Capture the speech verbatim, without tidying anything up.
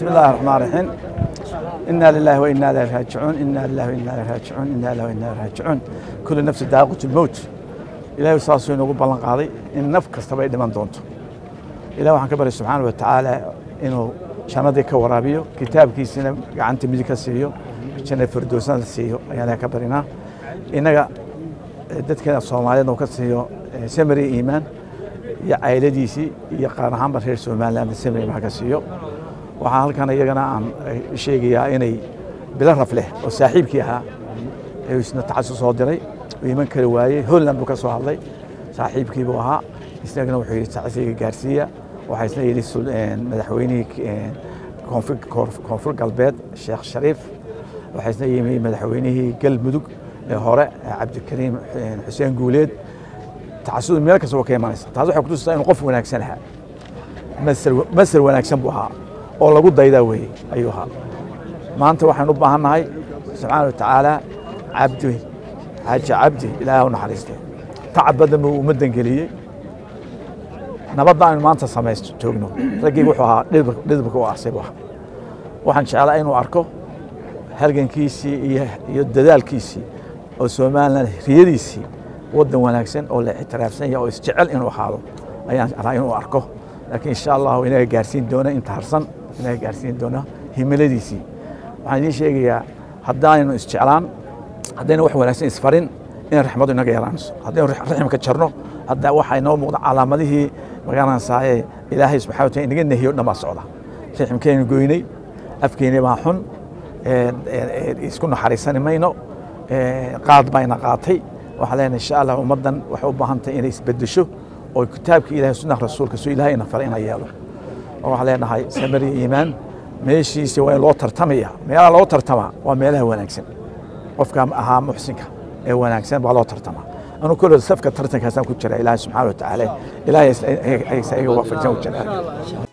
بسم الله الرحمن الرحيم. إنا لله وإنا إليه راجعون إنا لله وإنا إليه راجعون إنا لله وإنا إليه راجعون كل نفس ذائقة الموت. إلهي ساسو inuu ballan qaaday in naf kasta ay dhiman doonto. Ilaahay waxaan ka baryay subxaanahu wa ta'aala inuu jannada ka waraabiyo, kitaabkiisana gacanta midig ka siiyo, jannada firdawsana siiyo ayaan ka barynaa. Inaga dadka Soomaaliyeed oo ka siiyo samiri iimaan iyo cayladiisi iyo qaar ahaan reer Soomaaliland samiri ma ka siiyo. waxaan halkan iyagana aan sheegayaa inay bila rafleh oo saaxiibkii ahaa ee isna taxasus soo diray iiman kale waayay Holland buu ka soo hadlay saaxiibkii buu ahaa isagana wuxuu yiri taxasiga gaarsiya waxa isna yiri madaxweynihii koonfur galbeed Sheekh Shariif waxa isna yiri madaxweynihii galmudug ee hore Cabdikariim Xuseen Guuleed taxasus meel ka soo keenaysa taas waxa ku tusaysaa inuu qof wanaagsan ahaa masal masal wanaagsan buu ahaa oo lagu daydaa weey ayuha maanta waxaan u baahanahay subhanahu wa ta'ala abdi haja abdi ilaahu naxariiste tacabada mu ummadan galiyay nabadaan maanta sameeysto joogno ragii wuxuu ahaa dhidibka oo asayb waxaan jeclaa inuu arko halgankiisii iyo iyo dadaalkiisii oo Soomaaliland riyadiisii wadan wanaagsan oo la ixtiraafsan yahay oo isjecel inuu ahaado ayaan rabaa inuu arko laakiin insha Allah inay gaarsiin doona inta harsan inay gaarsiin doona himiladiisii waxaan idin sheegayaa haddaynu isjeclaan haddaynu wax wanaagsan isfarin in raxmadu inaga yaraanayso haddaynu raximka jarno hadda waxa inoo muuqda calaamadihii magaranaysaa Ilaahay subxaanahu wa ta'aala inaga nahiyo dhama socda raximkeenu goynay afkeena baa xun ee isku naxariisan mayno qaad bayna qaatay waxa leenahay insha Allah ummadan waxa u baahan tahay inay isbedesho oo kitaabka Ilaahay sunnah rasuulka soo Ilaahayna farina yeelo waxa leenahay samiri iimaan meeshiisa waa loo tartamaya meelaha loo tartama waa meelaha wanaagsan qofka ahaa muxsinka ee wanaagsan baa loo tartama anu kullu safka tartankaasaan ku jira Ilaahay subxaanahu wa ta'aala Ilaahay ay ay waafajiyo jannada